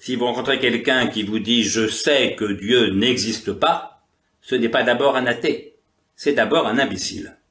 Si vous rencontrez quelqu'un qui vous dit « je sais que Dieu n'existe pas », ce n'est pas d'abord un athée, c'est d'abord un imbécile.